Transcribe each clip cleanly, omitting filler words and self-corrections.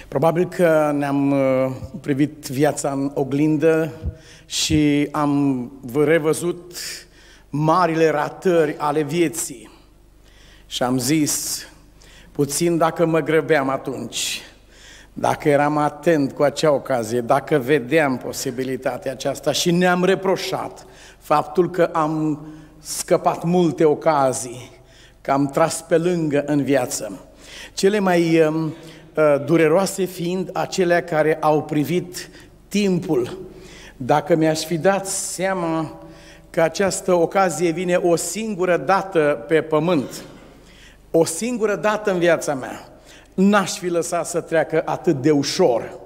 Probabil că ne-am privit viața în oglindă și am revăzut marile ratări ale vieții. Și am zis, puțin dacă mă grăbeam atunci, dacă eram atent cu acea ocazie, dacă vedeam posibilitatea aceasta, și ne-am reproșat faptul că am scăpat multe ocazii, că am tras pe lângă în viață. Cele mai dureroase fiind acelea care au privit timpul. Dacă mi-aș fi dat seama că această ocazie vine o singură dată pe pământ, o singură dată în viața mea, n-aș fi lăsat să treacă atât de ușor.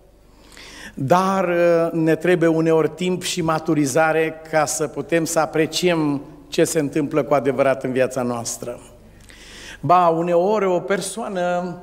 Dar ne trebuie uneori timp și maturizare ca să putem să apreciem ce se întâmplă cu adevărat în viața noastră. Ba, uneori o persoană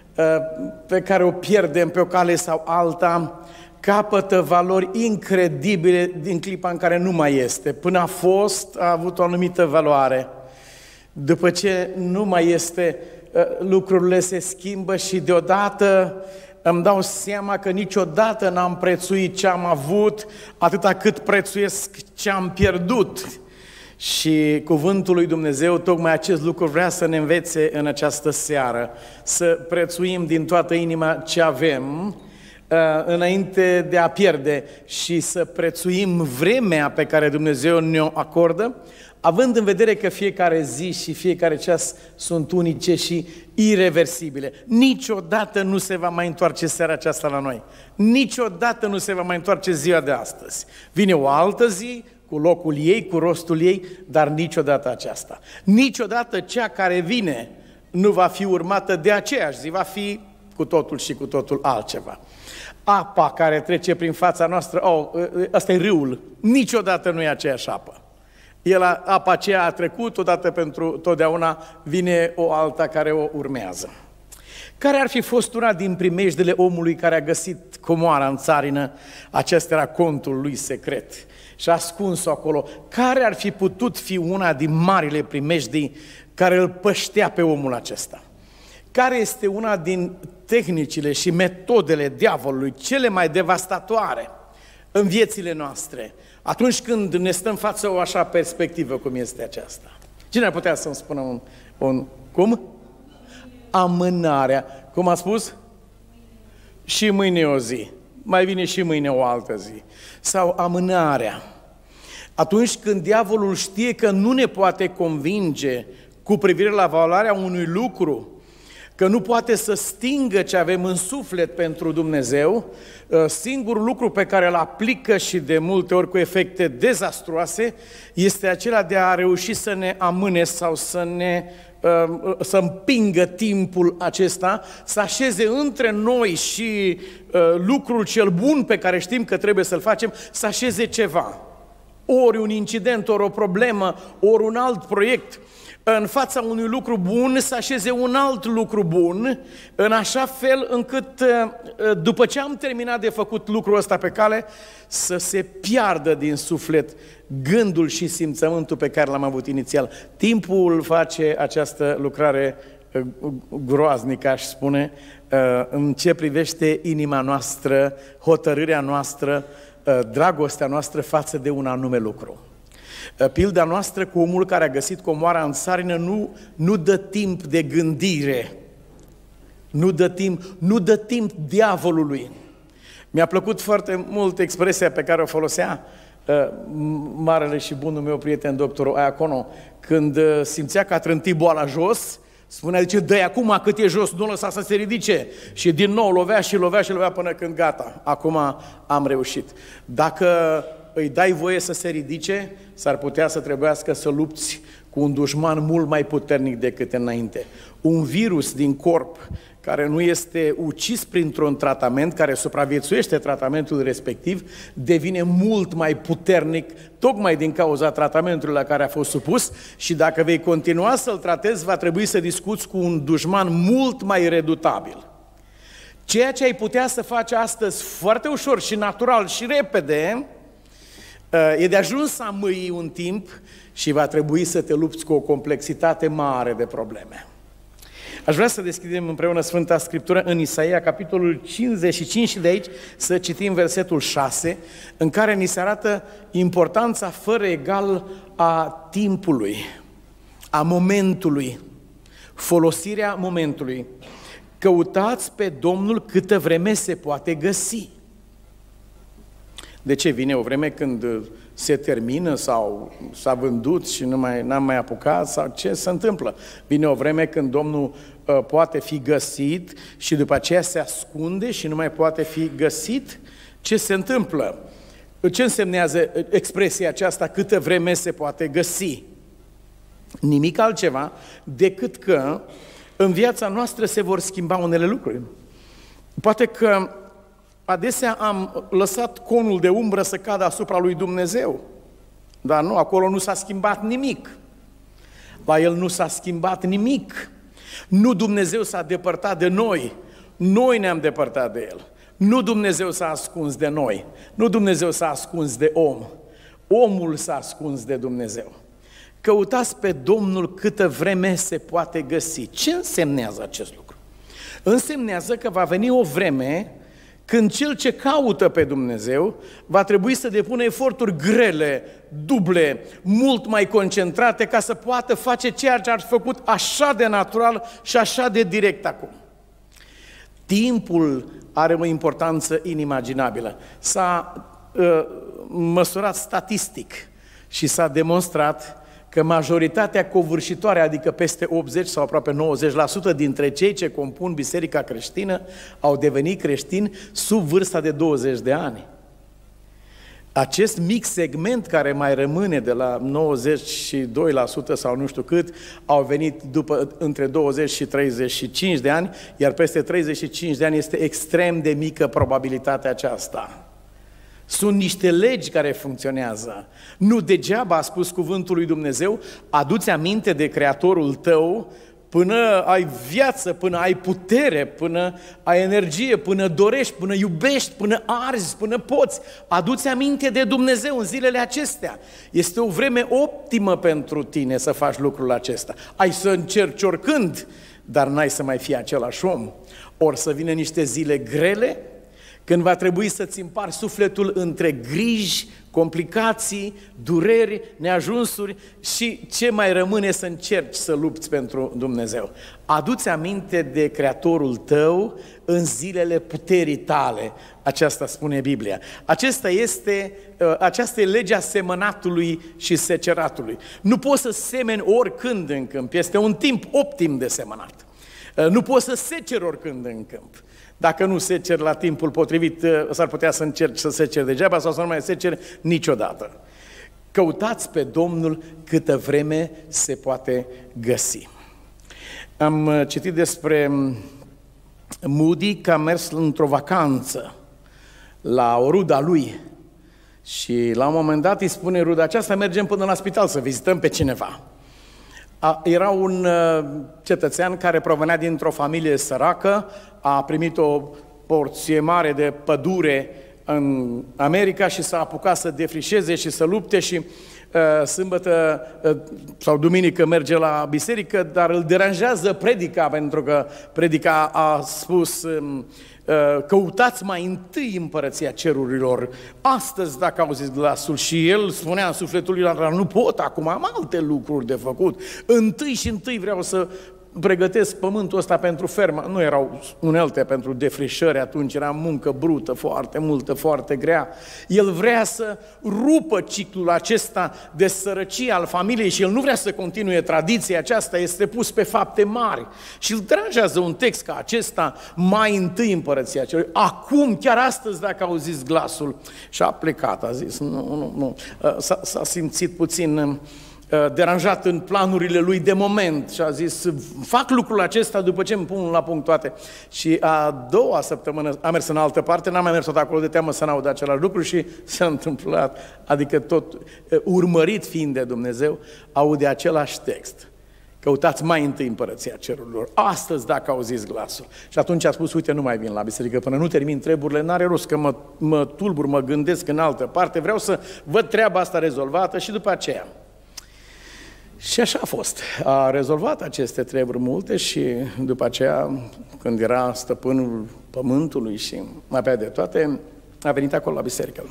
pe care o pierdem pe o cale sau alta capătă valori incredibile din clipa în care nu mai este. Până a fost, a avut o anumită valoare. După ce nu mai este, lucrurile se schimbă și deodată îmi dau seama că niciodată n-am prețuit ce am avut atâta cât prețuiesc ce am pierdut. Și cuvântul lui Dumnezeu tocmai acest lucru vrea să ne învețe în această seară, să prețuim din toată inima ce avem înainte de a pierde și să prețuim vremea pe care Dumnezeu ne-o acordă, având în vedere că fiecare zi și fiecare ceas sunt unice și ireversibile. Niciodată nu se va mai întoarce seara aceasta la noi. Niciodată nu se va mai întoarce ziua de astăzi. Vine o altă zi, cu locul ei, cu rostul ei, dar niciodată aceasta. Niciodată cea care vine nu va fi urmată de aceeași zi, va fi cu totul și cu totul altceva. Apa care trece prin fața noastră, ăsta e râul, niciodată nu e aceeași apă. Apa aceea a trecut, odată pentru totdeauna vine o alta care o urmează. Care ar fi fost una din primejdele omului care a găsit comoara în țarină? Acesta era contul lui secret și a ascuns-o acolo. Care ar fi putut fi una din marile primejdii care îl păștea pe omul acesta? Care este una din tehnicile și metodele diavolului cele mai devastatoare în viețile noastre, atunci când ne stăm față o așa perspectivă cum este aceasta? Cine ar putea să-mi spună cum? Amânarea. Cum a spus? Și mâine o zi. Mai vine și mâine o altă zi. Sau amânarea. Atunci când diavolul știe că nu ne poate convinge cu privire la valoarea unui lucru, că nu poate să stingă ce avem în suflet pentru Dumnezeu, singurul lucru pe care îl aplică și de multe ori cu efecte dezastruoase este acela de a reuși să ne amâne sau să împingă timpul acesta, să așeze între noi și lucrul cel bun pe care știm că trebuie să-l facem, să așeze ceva. Ori un incident, ori o problemă, ori un alt proiect. În fața unui lucru bun să așeze un alt lucru bun, în așa fel încât după ce am terminat de făcut lucrul ăsta pe cale, să se piardă din suflet gândul și simțământul pe care l-am avut inițial. Timpul face această lucrare groaznică, aș spune, în ce privește inima noastră, hotărârea noastră, dragostea noastră față de un anume lucru. Pilda noastră cu omul care a găsit comoara în țarină nu dă timp de gândire, nu dă timp diavolului. Mi-a plăcut foarte mult expresia pe care o folosea marele și bunul meu prieten, doctorul Iacono, când simțea că a trântit boala jos, spunea, zice, dă-i acum cât e jos, nu lăsa să se ridice. Și din nou lovea și lovea și lovea până când gata, acum am reușit. Dacă îi dai voie să se ridice, s-ar putea să trebuiască să lupți cu un dușman mult mai puternic decât înainte. Un virus din corp care nu este ucis printr-un tratament, care supraviețuiește tratamentul respectiv, devine mult mai puternic tocmai din cauza tratamentului la care a fost supus și dacă vei continua să-l tratezi, va trebui să discuți cu un dușman mult mai redutabil. Ceea ce ai putea să faci astăzi foarte ușor și natural și repede, e de ajuns să amâi un timp și va trebui să te lupți cu o complexitate mare de probleme. Aș vrea să deschidem împreună Sfânta Scriptură în Isaia, capitolul 55 și de aici să citim versetul 6, în care ni se arată importanța fără egal a timpului, a momentului, folosirea momentului. Căutați pe Domnul câtă vreme se poate găsi. De ce? Vine o vreme când se termină sau s-a vândut și n-am mai apucat? Sau ce se întâmplă? Vine o vreme când Domnul poate fi găsit și după aceea se ascunde și nu mai poate fi găsit? Ce se întâmplă? Ce însemnează expresia aceasta, câtă vreme se poate găsi? Nimic altceva decât că în viața noastră se vor schimba unele lucruri. Poate că adesea am lăsat conul de umbră să cadă asupra lui Dumnezeu, dar nu, acolo nu s-a schimbat nimic. La El nu s-a schimbat nimic. Nu Dumnezeu s-a depărtat de noi, noi ne-am depărtat de El. Nu Dumnezeu s-a ascuns de noi, nu Dumnezeu s-a ascuns de om, omul s-a ascuns de Dumnezeu. Căutați pe Domnul câtă vreme se poate găsi. Ce însemnează acest lucru? Însemnează că va veni o vreme când cel ce caută pe Dumnezeu va trebui să depună eforturi grele, duble, mult mai concentrate ca să poată face ceea ce ar fi făcut așa de natural și așa de direct acum. Timpul are o importanță inimaginabilă. S-a măsurat statistic și s-a demonstrat că majoritatea covârșitoare, adică peste 80 sau aproape 90% dintre cei ce compun biserica creștină au devenit creștini sub vârsta de 20 de ani. Acest mic segment care mai rămâne de la 92% sau nu știu cât, au venit după între 20 și 35 de ani, iar peste 35 de ani este extrem de mică probabilitatea aceasta. Sunt niște legi care funcționează. Nu degeaba a spus cuvântul lui Dumnezeu, adu-ți aminte de Creatorul tău până ai viață, până ai putere, până ai energie, până dorești, până iubești, până arzi, până poți. Adu-ți aminte de Dumnezeu în zilele acestea. Este o vreme optimă pentru tine să faci lucrul acesta. Ai să încerci oricând, dar n-ai să mai fii același om. Ori să vină niște zile grele, când va trebui să-ți împari sufletul între griji, complicații, dureri, neajunsuri și ce mai rămâne să încerci să lupți pentru Dumnezeu. Adu-ți aminte de Creatorul tău în zilele puterii tale, aceasta spune Biblia. Aceasta e legea semănatului și seceratului. Nu poți să semeni oricând în câmp, este un timp optim de semănat. Nu poți să seceri oricând în câmp. Dacă nu seceri la timpul potrivit, s-ar putea să încerci să seceri degeaba sau să nu mai seceri niciodată. Căutați pe Domnul câtă vreme se poate găsi. Am citit despre Moody că a mers într-o vacanță la o ruda lui și la un moment dat îi spune ruda aceasta, mergem până la spital să vizităm pe cineva. Era un cetățean care provenea dintr-o familie săracă, a primit o porție mare de pădure în America și s-a apucat să defrișeze și să lupte și sâmbătă sau duminică merge la biserică, dar îl deranjează predica, pentru că predica a spus căutați mai întâi împărăția cerurilor. Astăzi, dacă auziți glasul, și el spunea în sufletul lui, dar nu pot, acum am alte lucruri de făcut. Întâi vreau să pregătesc pământul ăsta pentru fermă. Nu erau unelte pentru defrișări atunci, era muncă brută, foarte multă, foarte grea. El vrea să rupă ciclul acesta de sărăcie al familiei și el nu vrea să continue tradiția aceasta, este pus pe fapte mari. Și îl deranjează un text ca acesta, mai întâi împărăția celui. Acum, chiar astăzi, dacă auziți glasul, și a plecat, a zis, nu. S-a simțit puțin deranjat în planurile lui de moment și a zis, fac lucrul acesta după ce îmi pun la punct toate. Și a doua săptămână a mers în altă parte, n-am mai mers tot acolo de teamă să n-aud același lucru și s-a întâmplat, adică tot urmărit fiind de Dumnezeu, aude același text. Căutați mai întâi împărăția cerurilor. Astăzi, dacă auziți glasul. Și atunci a spus, uite, nu mai vin la biserică până nu termin treburile, n-are rost că mă tulbur, mă gândesc în altă parte, vreau să văd treaba asta rezolvată și după aceea. Și așa a fost. A rezolvat aceste treburi multe și după aceea, când era stăpânul pământului și mai pe de toate, a venit acolo la biserică.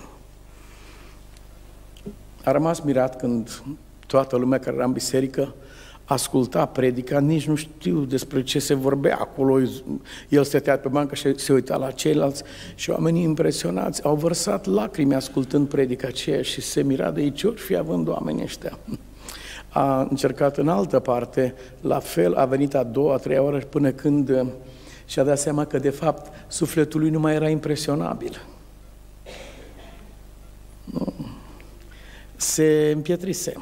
A rămas mirat când toată lumea care era în biserică asculta predica, nici nu știu despre ce se vorbea acolo. El stătea pe bancă și se uita la ceilalți și oamenii impresionați au vărsat lacrimi ascultând predica aceea și se mira de aici, ori fi având oamenii ăștia. A încercat în altă parte, la fel, a venit a doua, a treia oră până când și-a dat seama că de fapt sufletul lui nu mai era impresionabil. Nu. Se împietrise.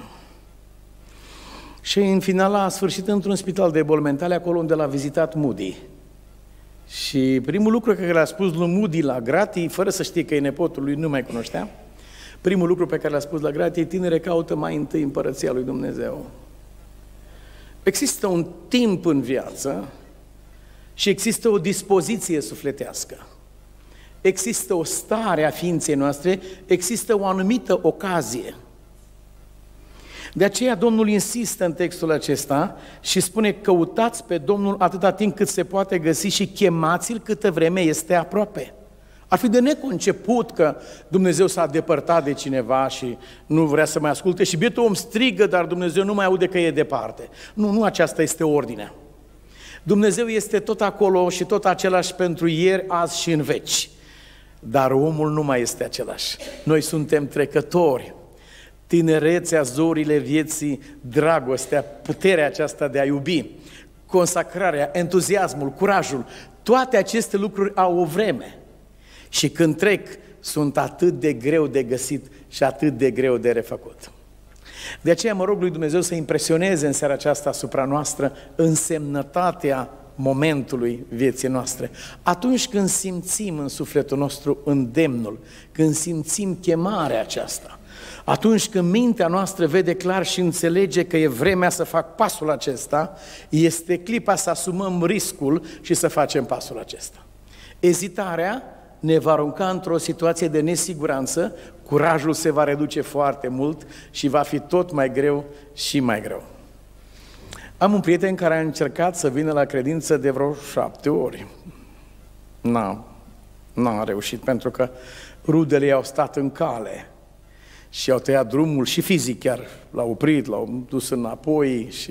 Și în final a sfârșit într-un spital de boli mentale, acolo unde l-a vizitat Moody. Și primul lucru pe care l-a spus lui Moody la gratii, fără să știe că e nepotul lui, nu mai cunoștea, primul lucru pe care l-a spus la gratii, tinere, caută mai întâi împărăția lui Dumnezeu. Există un timp în viață și există o dispoziție sufletească. Există o stare a ființei noastre, există o anumită ocazie. De aceea Domnul insistă în textul acesta și spune: căutați pe Domnul atâta timp cât se poate găsi și chemați-L câtă vreme este aproape. Ar fi de neconceput că Dumnezeu s-a depărtat de cineva și nu vrea să mai asculte și bietul om strigă, dar Dumnezeu nu mai aude că e departe. Nu aceasta este ordinea. Dumnezeu este tot acolo și tot același pentru ieri, azi și în veci. Dar omul nu mai este același. Noi suntem trecători. Tinerețea, zorile vieții, dragostea, puterea aceasta de a iubi, consacrarea, entuziasmul, curajul, toate aceste lucruri au o vreme. Și când trec, sunt atât de greu de găsit și atât de greu de refăcut. De aceea mă rog lui Dumnezeu să impresioneze în seara aceasta asupra noastră însemnătatea momentului vieții noastre. Atunci când simțim în sufletul nostru îndemnul, când simțim chemarea aceasta, atunci când mintea noastră vede clar și înțelege că e vremea să fac pasul acesta, este clipa să asumăm riscul și să facem pasul acesta. Ezitarea ne va arunca într-o situație de nesiguranță, curajul se va reduce foarte mult și va fi tot mai greu și mai greu. Am un prieten care a încercat să vină la credință de vreo 7 ori. N-a reușit, pentru că rudele i-au stat în cale și au tăiat drumul și fizic chiar, l-au oprit, l-au dus înapoi și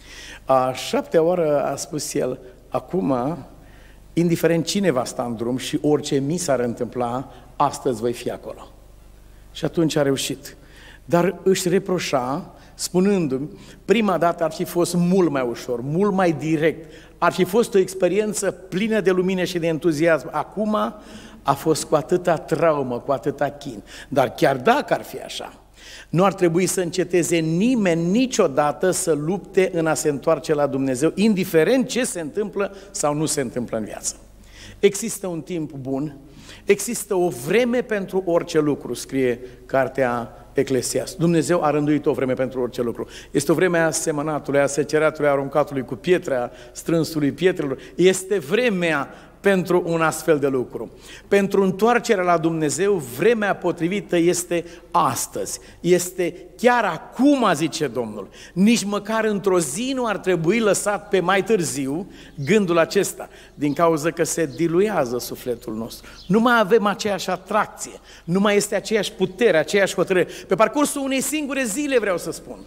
a 7-a oară a spus el: acum, indiferent cine va sta în drum și orice mi s-ar întâmpla, astăzi voi fi acolo. Și atunci a reușit. Dar își reproșa, spunându-mi, prima dată ar fi fost mult mai ușor, mult mai direct, ar fi fost o experiență plină de lumină și de entuziasm. Acum a fost cu atâta traumă, cu atâta chin. Dar chiar dacă ar fi așa, nu ar trebui să înceteze nimeni niciodată să lupte în a se întoarce la Dumnezeu, indiferent ce se întâmplă sau nu se întâmplă în viață. Există un timp bun, există o vreme pentru orice lucru, scrie cartea Eclesiast. Dumnezeu a rânduit o vreme pentru orice lucru. Este o vreme a semănatului, a seceratului, a aruncatului cu pietre, a strânsului pietrelor. Este vremea pentru un astfel de lucru. Pentru întoarcerea la Dumnezeu, vremea potrivită este astăzi. Este chiar acum, zice Domnul. Nici măcar într-o zi nu ar trebui lăsat pe mai târziu gândul acesta, din cauza că se diluează sufletul nostru. Nu mai avem aceeași atracție, nu mai este aceeași putere, aceeași hotărâre. Pe parcursul unei singure zile, vreau să spun.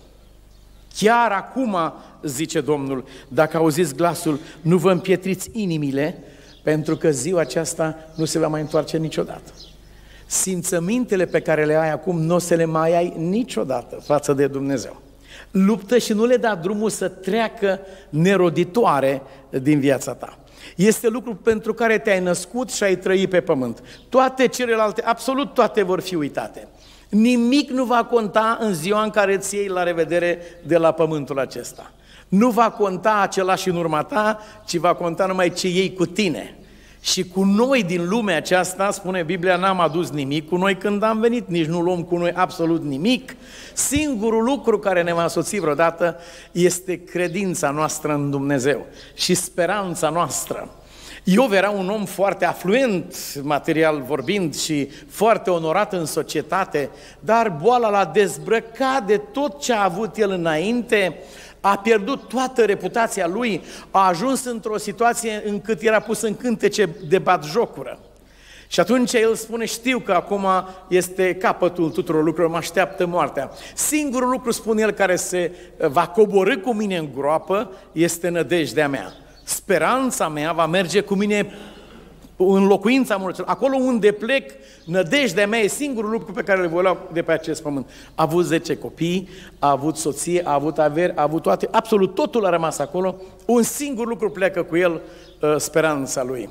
Chiar acum, zice Domnul, dacă auziți glasul, nu vă împietriți inimile, pentru că ziua aceasta nu se va mai întoarce niciodată. Simțămintele pe care le ai acum nu o să le mai ai niciodată față de Dumnezeu. Luptă și nu le da drumul să treacă neroditoare din viața ta. Este lucru pentru care te-ai născut și ai trăit pe pământ. Toate celelalte, absolut toate vor fi uitate. Nimic nu va conta în ziua în care îți iei la revedere de la pământul acesta. Nu va conta același în urma ta, ci va conta numai ce iei cu tine. Și cu noi din lumea aceasta, spune Biblia, n-am adus nimic cu noi când am venit, nici nu luăm cu noi absolut nimic. Singurul lucru care ne va însoți vreodată este credința noastră în Dumnezeu și speranța noastră. Iov era un om foarte afluent, material vorbind, și foarte onorat în societate, dar boala l-a dezbrăcat de tot ce a avut el înainte, a pierdut toată reputația lui, a ajuns într-o situație încât era pus în cântece de batjocură. Și atunci el spune, știu că acum este capătul tuturor lucrurilor, mă așteaptă moartea. Singurul lucru, spune el, care se va coborî cu mine în groapă este nădejdea mea. Speranța mea va merge cu mine în locuința morților. Acolo unde plec, nădejdea mea e singurul lucru pe care îl voi lua de pe acest pământ. A avut 10 copii, a avut soție, a avut averi, a avut toate, absolut totul a rămas acolo. Un singur lucru pleacă cu el, speranța lui.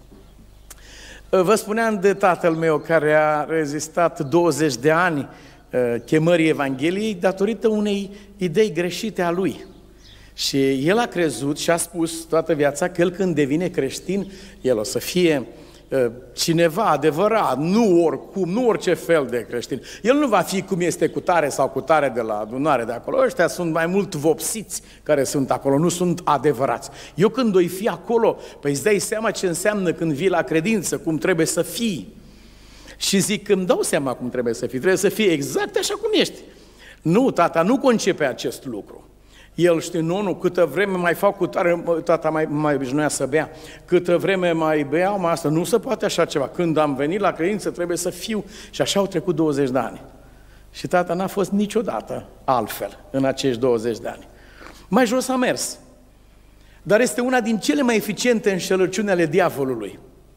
Vă spuneam de tatăl meu care a rezistat 20 de ani chemării Evangheliei datorită unei idei greșite a lui. Și el a crezut și a spus toată viața că el când devine creștin, el o să fie cineva adevărat, nu oricum, nu orice fel de creștin. El nu va fi cum este cu tare sau cu tare de la adunare de acolo. Ăștia sunt mai mult vopsiți care sunt acolo, nu sunt adevărați. Eu când voi fi acolo, păi îți dai seama ce înseamnă când vii la credință, cum trebuie să fii. Și zic, îmi dau seama cum trebuie să fii, trebuie să fii exact așa cum ești. Nu, tata, nu concepe acest lucru. El știe, nu, câtă vreme mai fac cu tare, tata mai obișnuia să bea, câtă vreme mai beau, asta nu se poate așa ceva. Când am venit la credință trebuie să fiu. Și așa au trecut 20 de ani. Și tata n-a fost niciodată altfel în acești 20 de ani. Mai jos a mers. Dar este una din cele mai eficiente înșelăciuni ale diavolului.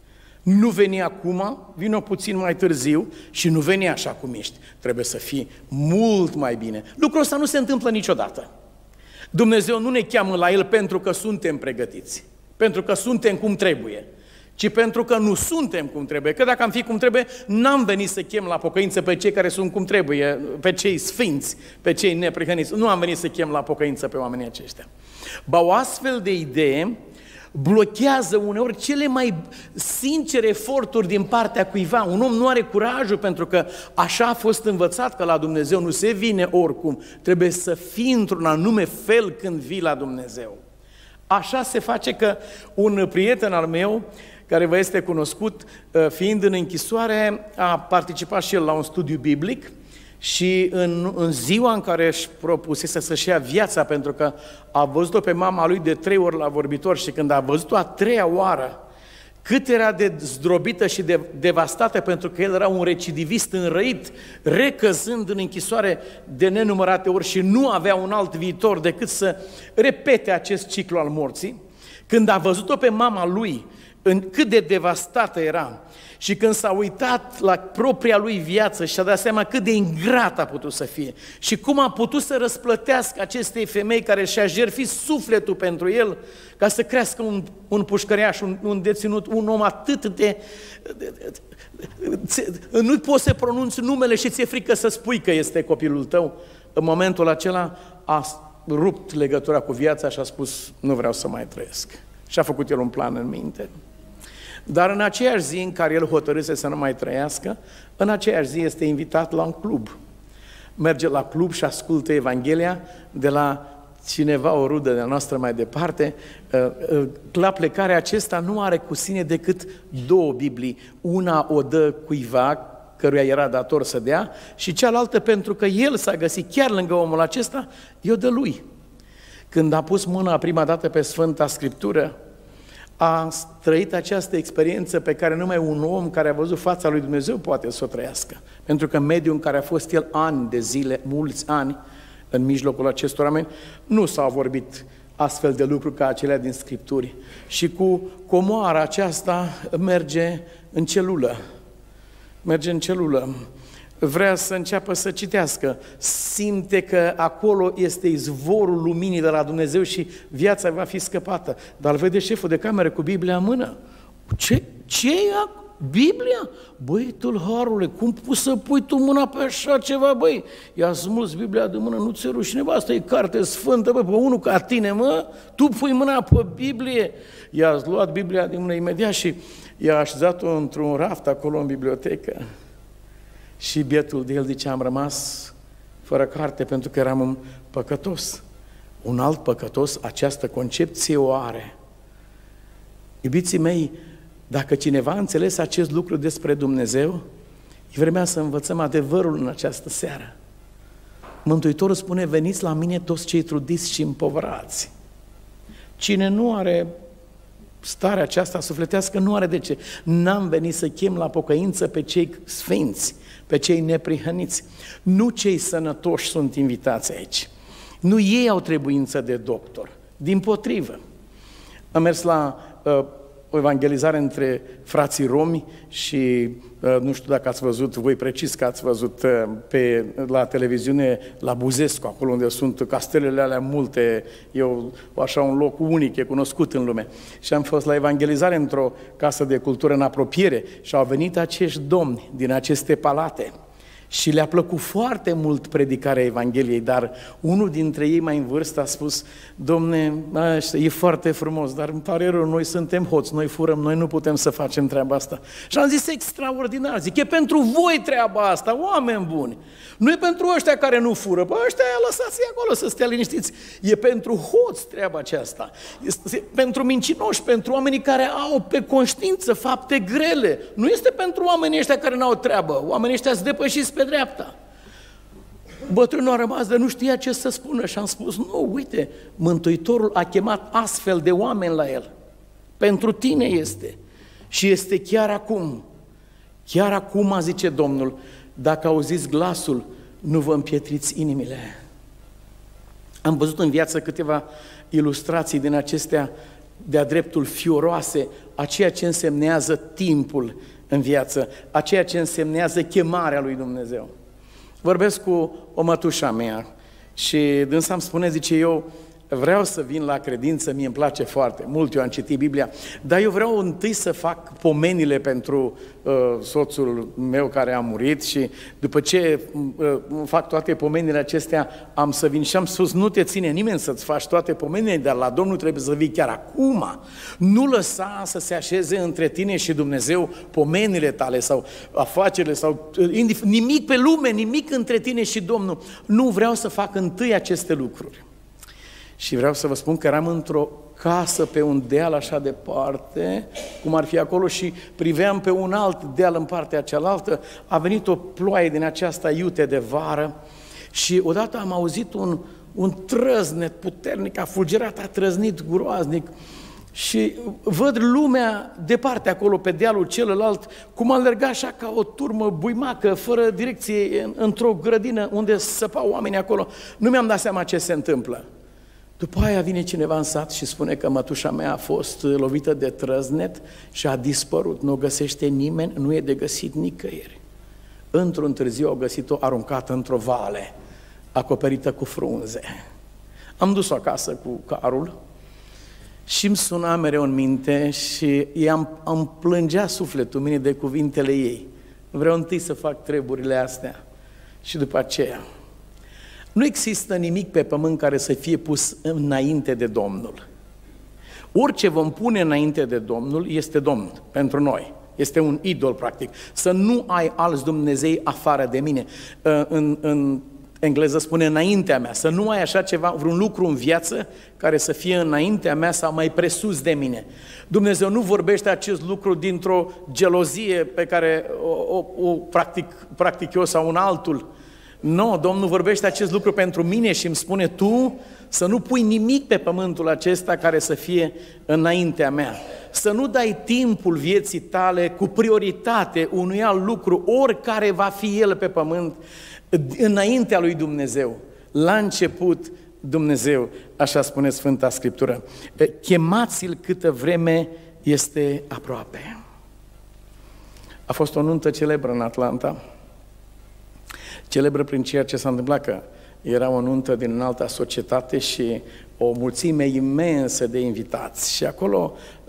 Nu veni acum, vine puțin mai târziu și nu veni așa cum ești. Trebuie să fii mult mai bine. Lucrul ăsta nu se întâmplă niciodată. Dumnezeu nu ne cheamă la El pentru că suntem pregătiți, pentru că suntem cum trebuie, ci pentru că nu suntem cum trebuie. Că dacă am fi cum trebuie, n-am venit să chem la pocăință pe cei care sunt cum trebuie, pe cei sfinți, pe cei neprihăniți. Nu am venit să chem la pocăință pe oamenii aceștia. Ba o astfel de idee blochează uneori cele mai sincere eforturi din partea cuiva. Un om nu are curajul pentru că așa a fost învățat că la Dumnezeu nu se vine oricum. Trebuie să fii într-un anume fel când vii la Dumnezeu. Așa se face că un prieten al meu, care vă este cunoscut, fiind în închisoare, a participat și el la un studiu biblic. Și în ziua în care își propusese să-și ia viața, pentru că a văzut-o pe mama lui de 3 ori la vorbitor și când a văzut-o a 3-a oară, cât era de zdrobită și de devastată, pentru că el era un recidivist înrăit, recăzând în închisoare de nenumărate ori și nu avea un alt viitor decât să repete acest ciclu al morții, când a văzut-o pe mama lui, cât de devastată era, și când s-a uitat la propria lui viață și a dat seama cât de ingrat a putut să fie și cum a putut să răsplătească acestei femei care și-a jertfit sufletul pentru el ca să crească un pușcăriaș, un deținut, un om atât de... Nu poți să pronunți numele și ți-e frică să spui că este copilul tău. În momentul acela a rupt legătura cu viața și a spus, nu vreau să mai trăiesc. Și a făcut el un plan în minte. Dar în aceeași zi în care el hotărâse să nu mai trăiască, în aceeași zi este invitat la un club. Merge la club și ascultă Evanghelia de la cineva, o rudă de-a noastră mai departe. La plecarea acesta nu are cu sine decât 2 Biblii. Una o dă cuiva căruia era dator să dea și cealaltă, pentru că el s-a găsit chiar lângă omul acesta, i-o dă lui. Când a pus mâna prima dată pe Sfânta Scriptură, a trăit această experiență pe care numai un om care a văzut fața lui Dumnezeu poate să o trăiască. Pentru că în mediul în care a fost el ani de zile, mulți ani, în mijlocul acestor oameni, nu s-au vorbit astfel de lucruri ca acelea din Scripturi. Și cu comoara aceasta merge în celulă. Merge în celulă. Vrea să înceapă să citească. Simte că acolo este izvorul luminii de la Dumnezeu și viața va fi scăpată. Dar vede șeful de cameră cu Biblia în mână. Ce e Biblia? Băi, tâlharule, cum poți să pui tu mâna pe așa ceva, băi? I-a smuls Biblia de mână, nu ți-e rușine, bă, asta e carte sfântă, bă, pe unul ca tine, mă, tu pui mâna pe Biblie. I-a luat Biblia din mână imediat și i-a așezat-o într-un raft acolo în bibliotecă. Și bietul de el zice, am rămas fără carte pentru că eram un păcătos. Un alt păcătos această concepție o are. Iubiții mei, dacă cineva a înțeles acest lucru despre Dumnezeu, e vremea să învățăm adevărul în această seară. Mântuitorul spune, veniți la mine toți cei trudiți și împovărați. Cine nu are starea aceasta sufletească, nu are de ce. N-am venit să chem la pocăință pe cei sfinți, pe cei neprihăniți. Nu cei sănătoși sunt invitați aici. Nu ei au trebuință de doctor. Dimpotrivă. Am mers la o evangelizare între frații romi și nu știu dacă ați văzut, voi precis că ați văzut la televiziune la Buzescu, acolo unde sunt castelele alea multe, așa un loc unic, e cunoscut în lume. Și am fost la evangelizare într-o casă de cultură în apropiere și au venit acești domni din aceste palate. Și le-a plăcut foarte mult predicarea Evangheliei, dar unul dintre ei mai în vârstă a spus, Domne, e foarte frumos, dar îmi pare rău, noi suntem hoți, noi furăm, noi nu putem să facem treaba asta. Și am zis, extraordinar, zic, e pentru voi treaba asta, oameni buni. Nu e pentru ăștia care nu fură, pe ăștia lăsați-i acolo să stea liniștiți. E pentru hoți treaba aceasta, este pentru mincinoși, pentru oamenii care au pe conștiință fapte grele. Nu este pentru oamenii ăștia care n-au treabă, oamenii ăștia sunt depășiți pe dreapta. Bătrânul a rămas de nu știa ce să spună și am spus, nu, uite, Mântuitorul a chemat astfel de oameni la el. Pentru tine este. Și este chiar acum, zice Domnul, dacă auziți glasul, nu vă împietriți inimile. Am văzut în viață câteva ilustrații din acestea de-a dreptul fioroase, a ceea ce însemnează timpul în viață, a ceea ce însemnează chemarea lui Dumnezeu. Vorbesc cu o mătușa mea și dânsa îmi spune, zice, eu vreau să vin la credință, mie îmi place foarte mult, eu am citit Biblia, dar eu vreau întâi să fac pomenile pentru soțul meu care a murit și după ce fac toate pomenile acestea, am să vin și am spus, nu te ține nimeni să-ți faci toate pomenile, dar la Domnul trebuie să vii chiar acum. Nu lăsa să se așeze între tine și Dumnezeu pomenile tale sau afacerile sau nimic pe lume, nimic între tine și Domnul. Nu vreau să fac întâi aceste lucruri. Și vreau să vă spun că eram într-o casă pe un deal așa departe, cum ar fi acolo, și priveam pe un alt deal în partea cealaltă. A venit o ploaie din aceasta iute de vară și odată am auzit un trăznet puternic, a fulgerat, a trăznit groaznic și văd lumea departe acolo pe dealul celălalt, cum alerga așa ca o turmă buimacă, fără direcție, într-o grădină unde săpau oamenii acolo. Nu mi-am dat seama ce se întâmplă. După aia vine cineva în sat și spune că mătușa mea a fost lovită de trăznet și a dispărut. Nu o găsește nimeni, nu e de găsit nicăieri. Într-un târziu au găsit-o aruncată într-o vale, acoperită cu frunze. Am dus-o acasă cu carul și îmi suna mereu în minte și îmi plângea sufletul mine de cuvintele ei. Vreau întâi să fac treburile astea și după aceea. Nu există nimic pe pământ care să fie pus înainte de Domnul. Orice vom pune înainte de Domnul este Domn pentru noi. Este un idol, practic. Să nu ai alți Dumnezei afară de mine. În engleză spune înaintea mea. Să nu ai așa ceva, vreun lucru în viață care să fie înaintea mea sau mai presus de mine. Dumnezeu nu vorbește acest lucru dintr-o gelozie pe care o practic eu sau un altul. Nu, Domnul vorbește acest lucru pentru mine și îmi spune, tu să nu pui nimic pe pământul acesta care să fie înaintea mea. Să nu dai timpul vieții tale cu prioritate unui alt lucru, oricare va fi el pe pământ, înaintea lui Dumnezeu. La început, Dumnezeu, așa spune Sfânta Scriptură, chemați-l câtă vreme este aproape. A fost o nuntă celebră în Atlanta, celebră prin ceea ce s-a întâmplat, că era o nuntă din înalta societate și o mulțime imensă de invitați. Și acolo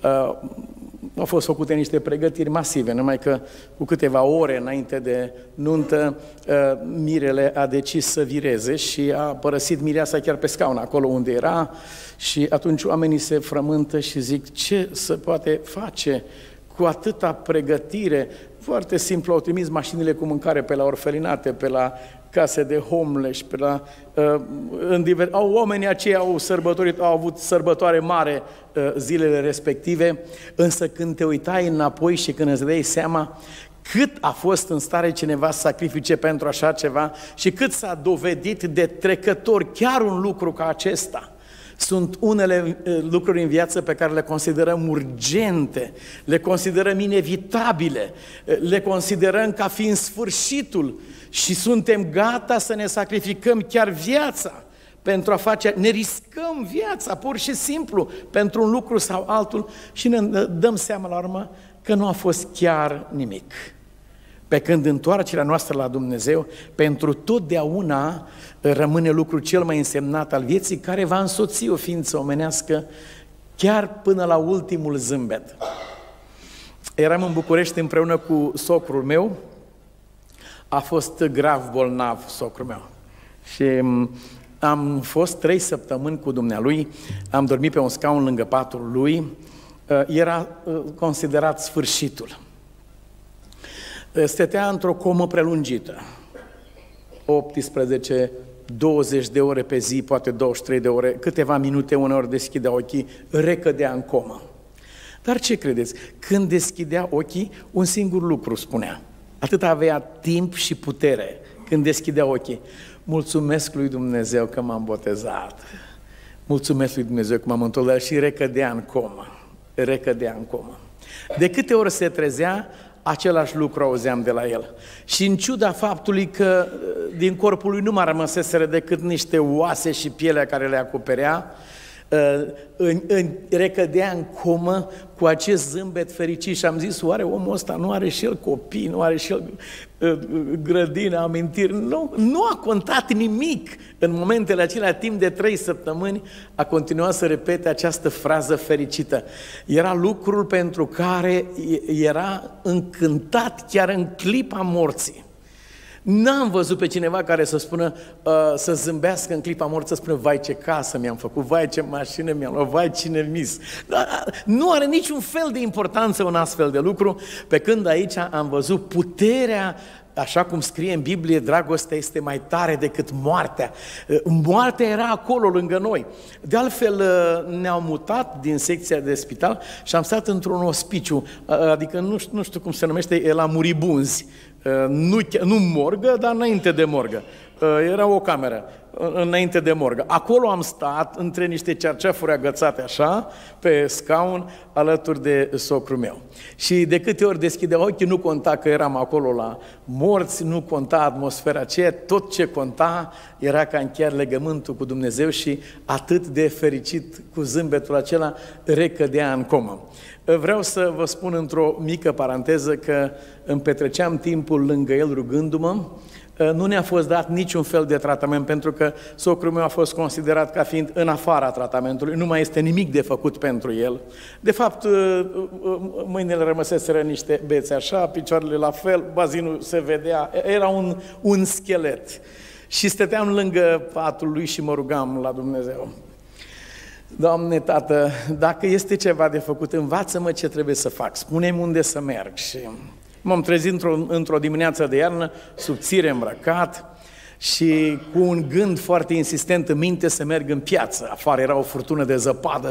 au fost făcute niște pregătiri masive, numai că cu câteva ore înainte de nuntă, mirele a decis să vireze și a părăsit mireasa chiar pe scaun, acolo unde era, și atunci oamenii se frământă și zic, ce se poate face cu atâta pregătire. Foarte simplu, au trimis mașinile cu mâncare pe la orfelinate, pe la case de homeless, pe la... oamenii aceia au avut sărbătoare mare zilele respective, însă când te uitai înapoi și când îți dai seama cât a fost în stare cineva să sacrifice pentru așa ceva și cât s-a dovedit de trecător chiar un lucru ca acesta. Sunt unele lucruri în viață pe care le considerăm urgente, le considerăm inevitabile, le considerăm ca fiind sfârșitul și suntem gata să ne sacrificăm chiar viața pentru a face, ne riscăm viața pur și simplu pentru un lucru sau altul și ne dăm seama la urmă că nu a fost chiar nimic. Pe când întoarcerea noastră la Dumnezeu, pentru totdeauna rămâne lucrul cel mai însemnat al vieții, care va însoți o ființă omenească chiar până la ultimul zâmbet. Eram în București împreună cu socrul meu, a fost grav bolnav socrul meu și am fost 3 săptămâni cu dumnealui, am dormit pe un scaun lângă patul lui, era considerat sfârșitul. Stătea într-o comă prelungită, 18, 20 de ore pe zi, poate 23 de ore, câteva minute, uneori deschidea ochii, recădea în comă. Dar ce credeți? Când deschidea ochii, un singur lucru spunea. Atât avea timp și putere când deschidea ochii. Mulțumesc lui Dumnezeu că m-am botezat. Mulțumesc lui Dumnezeu că m-am întors și recădea în comă. Recădea în comă. De câte ori se trezea, același lucru auzeam de la el. Și în ciuda faptului că din corpul lui nu mai rămăseseră decât niște oase și pielea care le acoperea, recădea în comă cu acest zâmbet fericit și am zis, oare omul ăsta nu are și el copii, nu are și el grădină, amintiri? Nu a contat nimic. În momentele acelea, timp de 3 săptămâni, a continuat să repete această frază fericită. Era lucrul pentru care era încântat chiar în clipa morții. N-am văzut pe cineva care să spună, să zâmbească în clipa morții, să spună, vai ce casă mi-am făcut, vai ce mașină mi-am luat, vai cine mis. Nu are niciun fel de importanță un astfel de lucru, pe când aici am văzut puterea, așa cum scrie în Biblie, dragostea este mai tare decât moartea. Moartea era acolo lângă noi. De altfel ne-au mutat din secția de spital și am stat într-un ospiciu, adică nu știu cum se numește, e la muribunzi. Nu morgă, dar înainte de morgă. Era o cameră înainte de morgă. Acolo am stat între niște cerceafuri agățate așa, pe scaun, alături de socrul meu. Și de câte ori deschidea ochii, nu conta că eram acolo la morți, nu conta atmosfera aceea, tot ce conta era ca încheiar legământul cu Dumnezeu și atât de fericit cu zâmbetul acela recădea în comă. Vreau să vă spun într-o mică paranteză că îmi petreceam timpul lângă el rugându-mă. Nu ne-a fost dat niciun fel de tratament pentru că socrul meu a fost considerat ca fiind în afara tratamentului, nu mai este nimic de făcut pentru el. De fapt, mâinile rămăseseră niște bețe așa, picioarele la fel, bazinul se vedea, era un schelet. Și stăteam lângă patul lui și mă rugam la Dumnezeu. Doamne, Tată, dacă este ceva de făcut, învață-mă ce trebuie să fac, spune-mi unde să merg. Și m-am trezit într-o dimineață de iarnă, subțire îmbrăcat și cu un gând foarte insistent în minte să merg în piață. Afară era o furtună de zăpadă,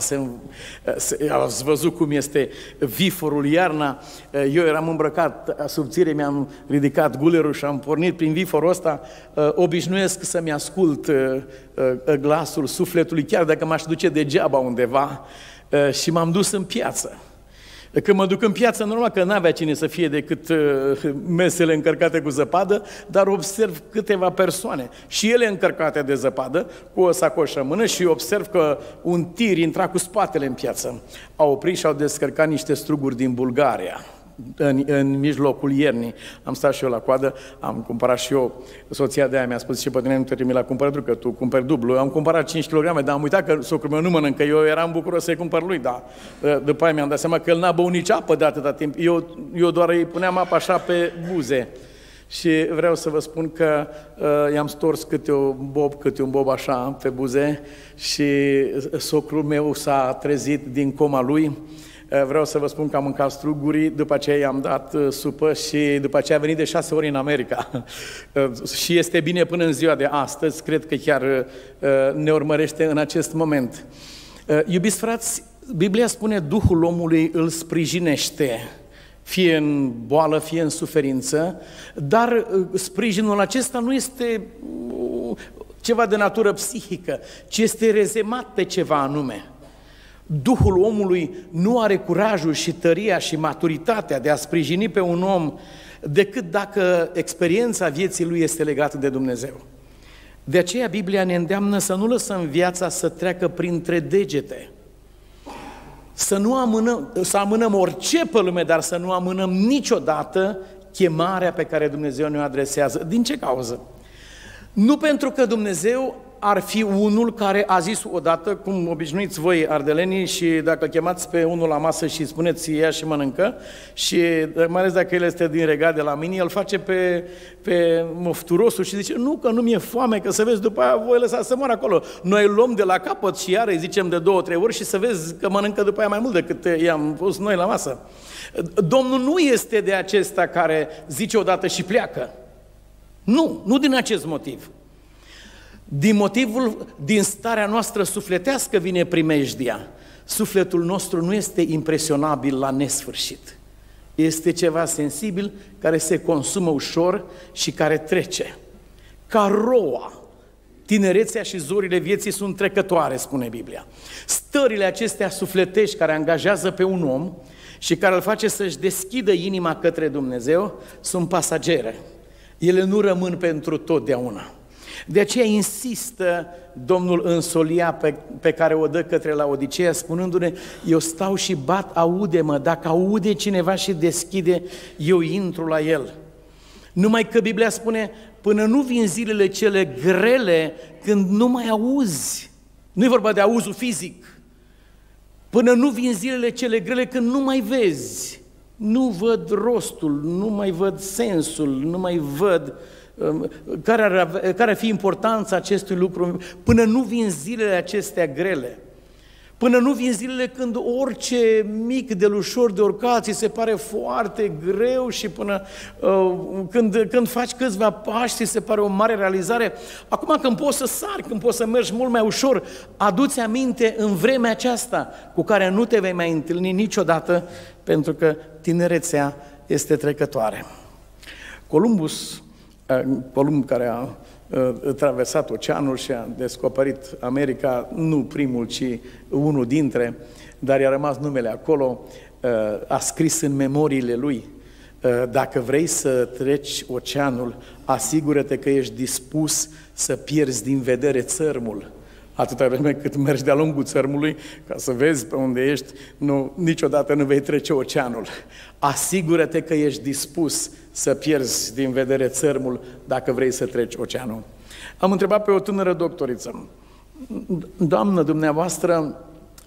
ați văzut cum este viforul iarna. Eu eram îmbrăcat subțire, mi-am ridicat gulerul și am pornit prin viforul ăsta. Obișnuiesc să-mi ascult glasul sufletului, chiar dacă m-aș duce degeaba undeva, și m-am dus în piață. Când mă duc în piață, normal că n-avea cine să fie decât mesele încărcate cu zăpadă, dar observ câteva persoane și ele încărcate de zăpadă, cu o sacoșă în mână, și observ că un tir intra cu spatele în piață. Au oprit și au descărcat niște struguri din Bulgaria. În mijlocul iernii am stat și eu la coadă, am cumpărat și eu, soția de aia mi-a spus și pe tine nu te trimit la cumpărături, că tu cumperi dublu. Am cumpărat 5 kg, dar am uitat că socrul meu nu mănâncă, eu eram bucuros să-i cumpăr lui, dar după aia mi-am dat seama că el n-a băut nici apă de atâta timp, eu doar îi puneam apă așa pe buze. Și vreau să vă spun că i-am stors câte un bob așa pe buze și socrul meu s-a trezit din coma lui. Vreau să vă spun că am mâncat struguri, după aceea i-am dat supă și după aceea a venit de 6 ori în America. Și este bine până în ziua de astăzi, cred că chiar ne urmărește în acest moment. Iubiți frați, Biblia spune Duhul omului îl sprijinește, fie în boală, fie în suferință, dar sprijinul acesta nu este ceva de natură psihică, ci este rezemat pe ceva anume. Duhul omului nu are curajul și tăria și maturitatea de a sprijini pe un om decât dacă experiența vieții lui este legată de Dumnezeu. De aceea Biblia ne îndeamnă să nu lăsăm viața să treacă printre degete, să amânăm orice pe lume, dar să nu amânăm niciodată chemarea pe care Dumnezeu ne-o adresează. Din ce cauză? Nu pentru că Dumnezeu ar fi unul care a zis odată, cum obișnuiți voi ardelenii, și dacă chemați pe unul la masă și spuneți ia și mănâncă, și mai ales dacă el este din Regat de la mine, el face pe mofturosul și zice, nu, că nu mi-e foame, că să vezi, după aia voi lăsa să mor acolo. Noi îl luăm de la capăt și iar îi zicem de 2-3 ori și să vezi că mănâncă după aia mai mult decât i-am pus noi la masă. Domnul nu este de acesta care zice odată și pleacă. Nu din acest motiv. Din starea noastră sufletească vine primejdia. Sufletul nostru nu este impresionabil la nesfârșit. Este ceva sensibil care se consumă ușor și care trece. Ca roa, tinerețea și zorile vieții sunt trecătoare, spune Biblia. Stările acestea sufletești care angajează pe un om și care îl face să-și deschidă inima către Dumnezeu sunt pasagere. Ele nu rămân pentru totdeauna. De aceea insistă Domnul în solia pe care o dă către Laodiceea, spunându-ne, eu stau și bat, aude-mă, dacă aude cineva și deschide, eu intru la el. Numai că Biblia spune, până nu vin zilele cele grele, când nu mai auzi, nu e vorba de auzul fizic, până nu vin zilele cele grele când nu mai vezi, nu văd rostul, nu mai văd sensul, nu mai văd care ar fi importanța acestui lucru, până nu vin zilele acestea grele, până nu vin zilele când orice mic delușor de urcat ți se pare foarte greu și până când faci câțiva pași ți se pare o mare realizare. Acum când poți să sari, când poți să mergi mult mai ușor, adu-ți aminte în vremea aceasta cu care nu te vei mai întâlni niciodată, pentru că tinerețea este trecătoare. Columb care a traversat oceanul și a descoperit America, nu primul, ci unul dintre, dar i-a rămas numele acolo, a scris în memoriile lui, dacă vrei să treci oceanul, asigură-te că ești dispus să pierzi din vedere țărmul. Atâta vreme cât mergi de-a lungul țărmului, ca să vezi pe unde ești, niciodată nu vei trece oceanul. Asigură-te că ești dispus să pierzi din vedere țărmul dacă vrei să treci oceanul. Am întrebat pe o tânără doctoriță, doamnă, dumneavoastră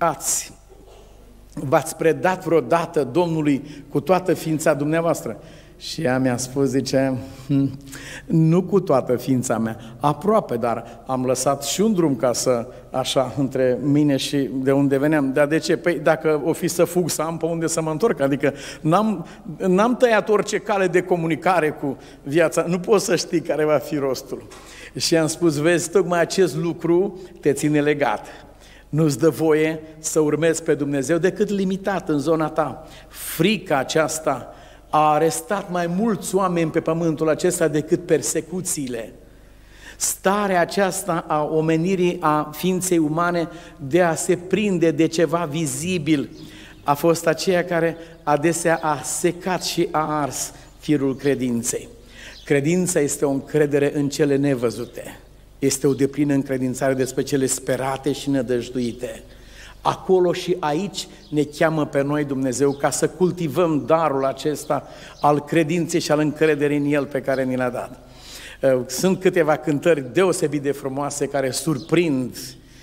v-ați predat vreodată Domnului cu toată ființa dumneavoastră? Și ea mi-a spus, zice, nu cu toată ființa mea, aproape, dar am lăsat și un drum ca să, așa, între mine și de unde veneam. Dar de ce? Păi dacă o fi să fug, să am pe unde să mă întorc, adică n-am tăiat orice cale de comunicare cu viața, nu poți să știi care va fi rostul. Și am spus, vezi, tocmai acest lucru te ține legat. Nu-ți dă voie să urmezi pe Dumnezeu decât limitat în zona ta. Frica aceasta a arestat mai mulți oameni pe pământul acesta decât persecuțiile. Starea aceasta a omenirii, a ființei umane de a se prinde de ceva vizibil a fost aceea care adesea a secat și a ars firul credinței. Credința este o încredere în cele nevăzute. Este o deplină încredințare despre cele sperate și nădăjduite. Acolo și aici ne cheamă pe noi Dumnezeu ca să cultivăm darul acesta al credinței și al încrederii în El pe care ni l-a dat. Sunt câteva cântări deosebit de frumoase care surprind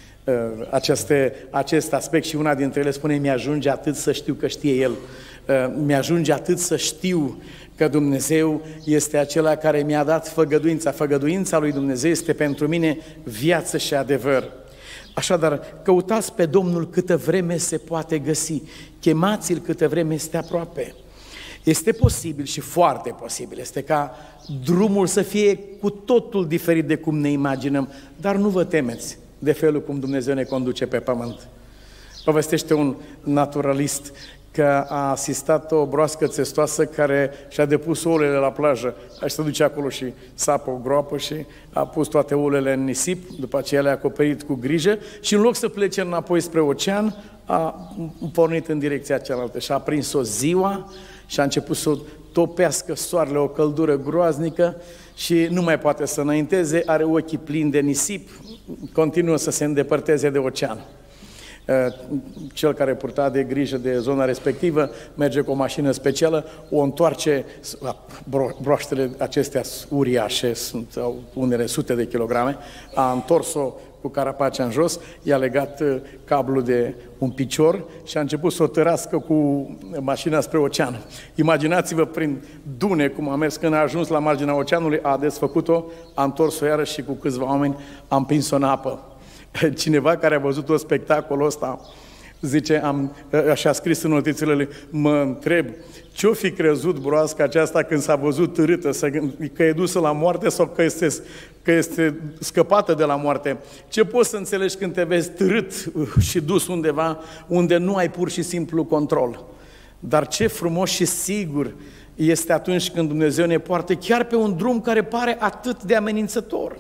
acest aspect și una dintre ele spune: mi-ajunge atât să știu că știe El, mi-ajunge atât să știu că Dumnezeu este acela care mi-a dat făgăduința. Făgăduința lui Dumnezeu este pentru mine viață și adevăr. Așadar, căutați pe Domnul câtă vreme se poate găsi, chemați-L câtă vreme este aproape. Este posibil și foarte posibil, este ca drumul să fie cu totul diferit de cum ne imaginăm, dar nu vă temeți de felul cum Dumnezeu ne conduce pe pământ. Povestește un naturalist că a asistat o broască țestoasă care și-a depus ouălele la plajă. Și se duce acolo și sapă o groapă și a pus toate ouălele în nisip, după aceea le-a acoperit cu grijă și în loc să plece înapoi spre ocean, a pornit în direcția cealaltă și a prins-o ziua și a început să o topească soarele, o căldură groaznică și nu mai poate să înainteze, are ochii plini de nisip, continuă să se îndepărteze de ocean. Cel care purta de grijă de zona respectivă merge cu o mașină specială, o întoarce, broaștele acestea uriașe, sunt unele sute de kilograme, a întors-o cu carapacea în jos, i-a legat cablul de un picior și a început să o tărască cu mașina spre ocean. Imaginați-vă prin dune cum a mers, când a ajuns la marginea oceanului, a desfăcut-o, a întors-o iarăși și cu câțiva oameni a împins-o în apă. Cineva care a văzut tot spectacolul ăsta, zice, și-a scris în notițele lui, mă întreb, ce-o fi crezut broasca aceasta când s-a văzut târâtă, că e dusă la moarte sau că este scăpată de la moarte? Ce poți să înțelegi când te vezi târât și dus undeva unde nu ai pur și simplu control? Dar ce frumos și sigur este atunci când Dumnezeu ne poartă chiar pe un drum care pare atât de amenințător.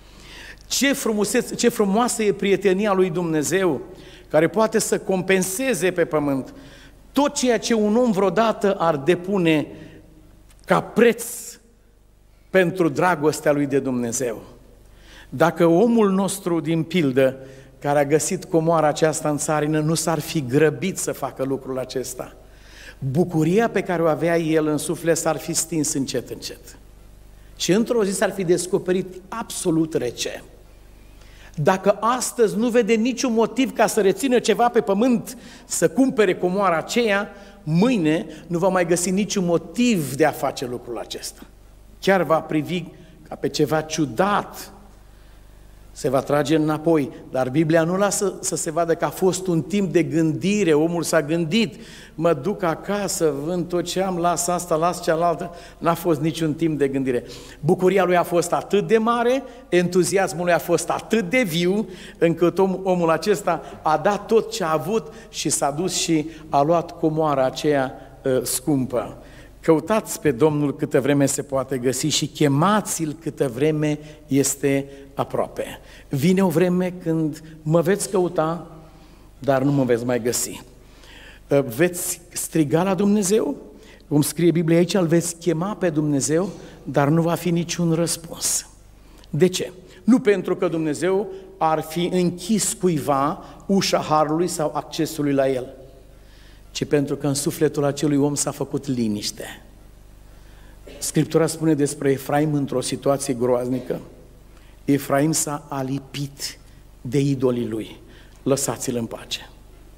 Ce frumoasă e prietenia lui Dumnezeu, care poate să compenseze pe pământ tot ceea ce un om vreodată ar depune ca preț pentru dragostea lui de Dumnezeu. Dacă omul nostru din pildă, care a găsit comoara aceasta în țarină, nu s-ar fi grăbit să facă lucrul acesta, bucuria pe care o avea el în suflet s-ar fi stins încet, încet. Și într-o zi s-ar fi descoperit absolut rece. Dacă astăzi nu vede niciun motiv ca să rețină ceva pe pământ, să cumpere comoara aceea, mâine nu va mai găsi niciun motiv de a face lucrul acesta. Chiar va privi ca pe ceva ciudat, se va trage înapoi, dar Biblia nu lasă să se vadă că a fost un timp de gândire, omul s-a gândit, mă duc acasă, vând tot ce am, las asta, las cealaltă, n-a fost niciun timp de gândire. Bucuria lui a fost atât de mare, entuziasmul lui a fost atât de viu, încât omul acesta a dat tot ce a avut și s-a dus și a luat comoara aceea scumpă. Căutați pe Domnul câtă vreme se poate găsi și chemați-L câtă vreme este aproape. Vine o vreme când mă veți căuta, dar nu mă veți mai găsi. Veți striga la Dumnezeu, cum scrie Biblia aici, îl veți chema pe Dumnezeu, dar nu va fi niciun răspuns. De ce? Nu pentru că Dumnezeu ar fi închis cuiva ușa harului sau accesului la el, ci pentru că în sufletul acelui om s-a făcut liniște. Scriptura spune despre Efraim într-o situație groaznică. Efraim s-a alipit de idolii lui. Lăsați-l în pace.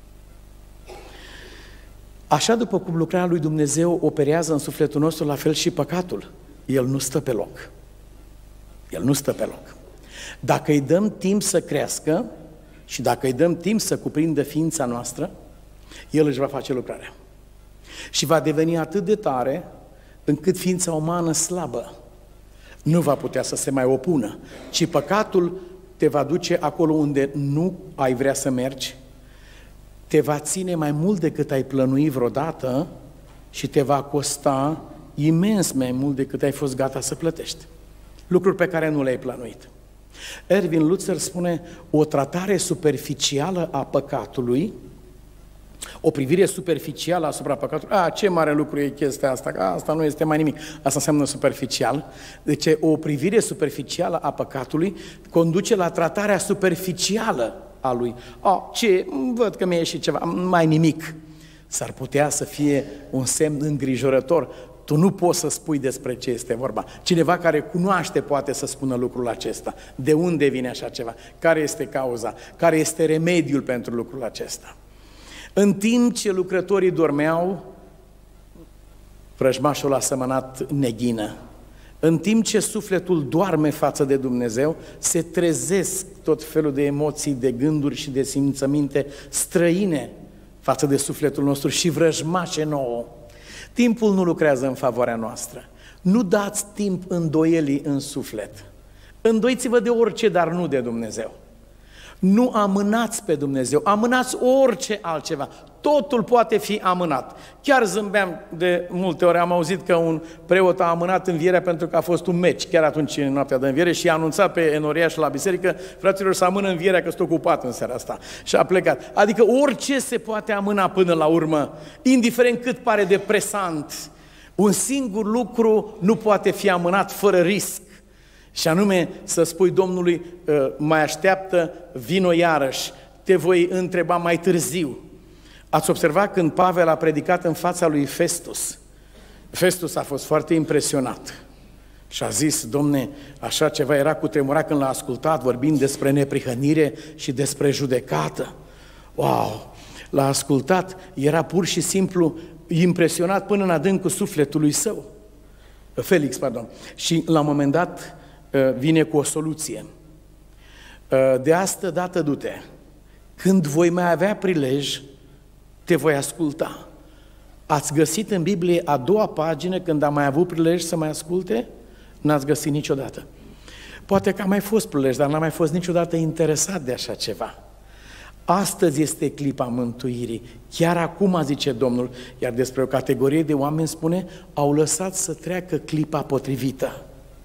Așa după cum lucrarea lui Dumnezeu operează în sufletul nostru, la fel și păcatul. El nu stă pe loc. El nu stă pe loc. Dacă îi dăm timp să crească și dacă îi dăm timp să cuprindă ființa noastră, el își va face lucrarea. Și va deveni atât de tare încât ființa umană slabă nu va putea să se mai opună, ci păcatul te va duce acolo unde nu ai vrea să mergi, te va ține mai mult decât ai plănui vreodată și te va costa imens mai mult decât ai fost gata să plătești. Lucruri pe care nu le-ai plănuit. Erwin Lutzer spune, o tratare superficială a păcatului, o privire superficială asupra păcatului, ce mare lucru e chestia asta, asta nu este mai nimic, asta înseamnă superficial. Deci o privire superficială a păcatului conduce la tratarea superficială a lui. Văd că mi-a ieșit ceva, mai nimic. S-ar putea să fie un semn îngrijorător. Tu nu poți să spui despre ce este vorba. Cineva care cunoaște poate să spună lucrul acesta. De unde vine așa ceva? Care este cauza? Care este remediul pentru lucrul acesta? În timp ce lucrătorii dormeau, vrăjmașul a sămănat neghină. În timp ce sufletul doarme față de Dumnezeu, se trezesc tot felul de emoții, de gânduri și de simțăminte străine față de sufletul nostru și vrăjmașe nouă. Timpul nu lucrează în favoarea noastră. Nu dați timp îndoielii în suflet. Îndoiți-vă de orice, dar nu de Dumnezeu. Nu amânați pe Dumnezeu, amânați orice altceva. Totul poate fi amânat. Chiar zâmbeam de multe ori, am auzit că un preot a amânat învierea pentru că a fost un meci, chiar atunci în noaptea de înviere, și a anunțat pe enoriaș la biserică: fraților, să amână învierea că sunt ocupat în seara asta. Și a plecat. Adică orice se poate amâna până la urmă, indiferent cât pare de presant. Un singur lucru nu poate fi amânat fără risc. Și anume să spui Domnului: mai așteaptă, vino iarăși, te voi întreba mai târziu. Ați observat când Pavel a predicat în fața lui Festus? Festus a fost foarte impresionat și a zis: Domne, așa ceva, era cutremurat când l-a ascultat vorbind despre neprihănire și despre judecată. Wow! L-a ascultat, era pur și simplu impresionat până în adâncul sufletului său. Felix, pardon. Și la un moment dat vine cu o soluție. De astă dată du-te. Când voi mai avea prilej, te voi asculta. Ați găsit în Biblie a doua pagină când am mai avut prilej să mai asculte? N-ați găsit niciodată. Poate că a mai fost prilej, dar n-am mai fost niciodată interesat de așa ceva. Astăzi este clipa mântuirii. Chiar acum, zice Domnul, iar despre o categorie de oameni spune: au lăsat să treacă clipa potrivită.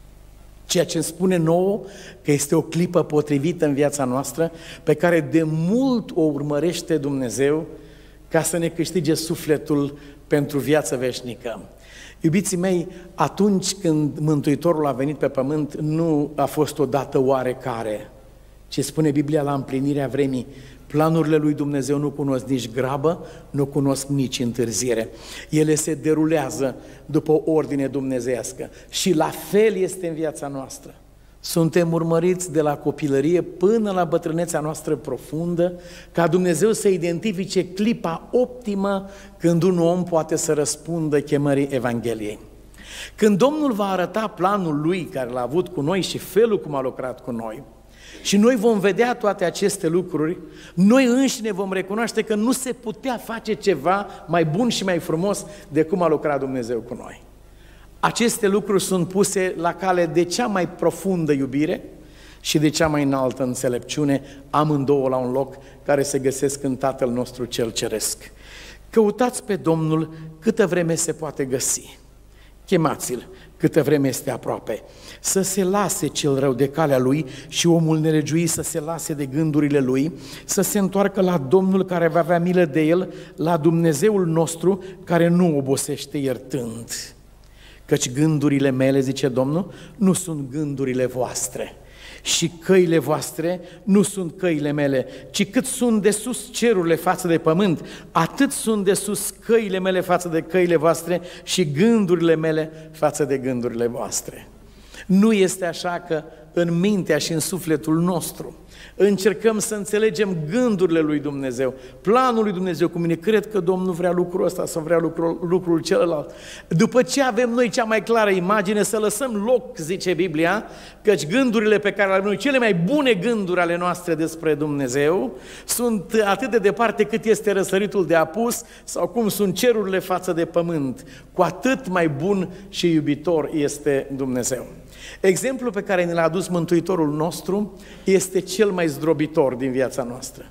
Ceea ce îmi spune nouă că este o clipă potrivită în viața noastră, pe care de mult o urmărește Dumnezeu ca să ne câștige sufletul pentru viață veșnică. Iubiții mei, atunci când Mântuitorul a venit pe pământ, nu a fost odată oarecare, ci spune Biblia la împlinirea vremii. Planurile lui Dumnezeu nu cunosc nici grabă, nu cunosc nici întârziere. Ele se derulează după o ordine dumnezeiască. Și la fel este în viața noastră. Suntem urmăriți de la copilărie până la bătrânețea noastră profundă, ca Dumnezeu să identifice clipa optimă când un om poate să răspundă chemării Evangheliei. Când Domnul va arăta planul Lui care l-a avut cu noi și felul cum a lucrat cu noi, și noi vom vedea toate aceste lucruri, noi înșine vom recunoaște că nu se putea face ceva mai bun și mai frumos de cum a lucrat Dumnezeu cu noi. Aceste lucruri sunt puse la cale de cea mai profundă iubire și de cea mai înaltă înțelepciune, amândouă la un loc care se găsesc în Tatăl nostru cel ceresc. Căutați pe Domnul câtă vreme se poate găsi. Chemați-L câtă vreme este aproape. Să se lase cel rău de calea lui și omul nelegiuit să se lase de gândurile lui, să se întoarcă la Domnul care va avea milă de el, la Dumnezeul nostru care nu obosește iertând. Căci gândurile mele, zice Domnul, nu sunt gândurile voastre. Și căile voastre nu sunt căile mele, ci cât sunt de sus cerurile față de pământ, atât sunt de sus căile mele față de căile voastre și gândurile mele față de gândurile voastre. Nu este așa că în mintea și în sufletul nostru încercăm să înțelegem gândurile lui Dumnezeu, planul lui Dumnezeu cu mine. Cred că Domnul vrea lucrul ăsta sau vrea lucrul celălalt. După ce avem noi cea mai clară imagine, să lăsăm loc, zice Biblia, căci gândurile pe care le avem noi, cele mai bune gânduri ale noastre despre Dumnezeu, sunt atât de departe cât este răsăritul de apus sau cum sunt cerurile față de pământ. Cu atât mai bun și iubitor este Dumnezeu. Exemplul pe care ne l-a adus Mântuitorul nostru este cel mai zdrobitor din viața noastră.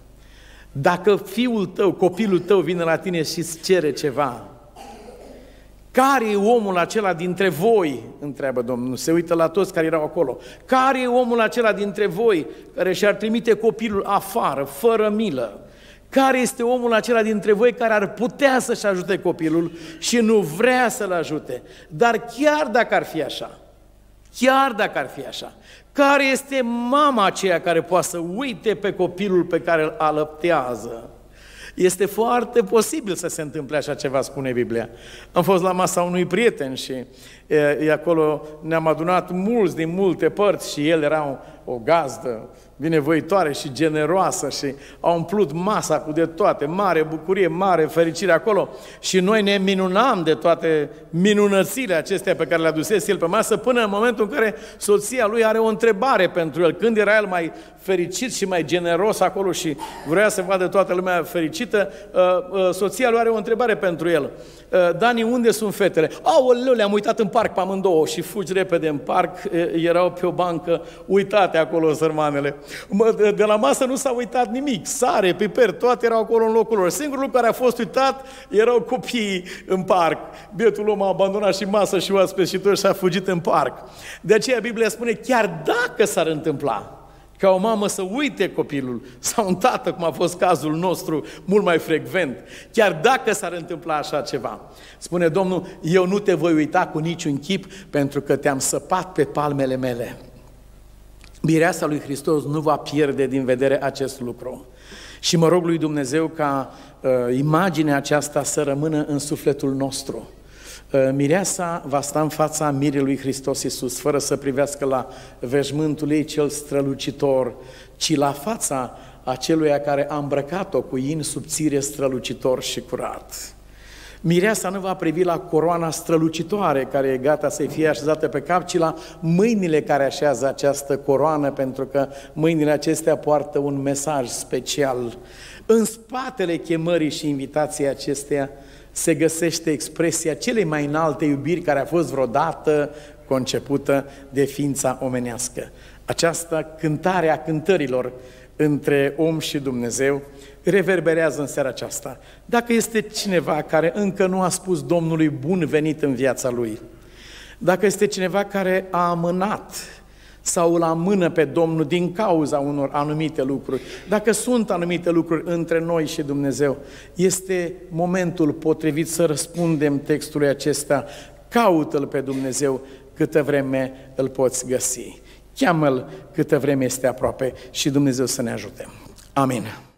Dacă fiul tău, copilul tău vine la tine și îți cere ceva, care e omul acela dintre voi, întreabă Domnul, se uită la toți care erau acolo, care e omul acela dintre voi care și-ar trimite copilul afară, fără milă? Care este omul acela dintre voi care ar putea să-și ajute copilul și nu vrea să-l ajute? Dar chiar dacă ar fi așa, care este mama aceea care poate să uite pe copilul pe care îl alăptează? Este foarte posibil să se întâmple așa ceva, spune Biblia. Am fost la masa unui prieten și acolo ne-am adunat mulți din multe părți și el era o gazdă binevoitoare și generoasă și a umplut masa cu de toate, mare bucurie, mare fericire acolo și noi ne minunam de toate minunățile acestea pe care le adusese el pe masă, până în momentul în care soția lui are o întrebare pentru el. Când era el mai fericit și mai generos acolo și vrea să vadă toată lumea fericită, soția lui are o întrebare pentru el. Dani, unde sunt fetele? Aoleu, le-am uitat în parc pe amândouă și fugi repede în parc, erau pe o bancă uitate acolo sărmanele. De la masă nu s-a uitat nimic, sare, piper, toate erau acolo în locul lor. Singurul lucru care a fost uitat erau copiii în parc. Bietul om a abandonat și masă și oaspeți și tot și a fugit în parc. De aceea Biblia spune, chiar dacă s-ar întâmpla ca o mamă să uite copilul sau un tată, cum a fost cazul nostru mult mai frecvent, chiar dacă s-ar întâmpla așa ceva, spune Domnul, eu nu te voi uita cu niciun chip pentru că te-am săpat pe palmele mele. Mireasa lui Hristos nu va pierde din vedere acest lucru. Și mă rog lui Dumnezeu ca imaginea aceasta să rămână în sufletul nostru. Mireasa va sta în fața mirei lui Hristos Iisus, fără să privească la veșmântul ei cel strălucitor, ci la fața aceluia care a îmbrăcat-o cu in subțire, strălucitor și curat. Mireasa nu va privi la coroana strălucitoare care e gata să-i fie așezată pe cap, ci la mâinile care așează această coroană, pentru că mâinile acestea poartă un mesaj special. În spatele chemării și invitației acesteia se găsește expresia celei mai înalte iubiri care a fost vreodată concepută de ființa omenească. Această cântare a cântărilor între om și Dumnezeu reverberează în seara aceasta. Dacă este cineva care încă nu a spus Domnului bun venit în viața lui, dacă este cineva care a amânat sau îl amână pe Domnul din cauza unor anumite lucruri, dacă sunt anumite lucruri între noi și Dumnezeu, este momentul potrivit să răspundem textului acesta, caută-L pe Dumnezeu câtă vreme îl poți găsi. Cheamă-L câtă vreme este aproape și Dumnezeu să ne ajute. Amin.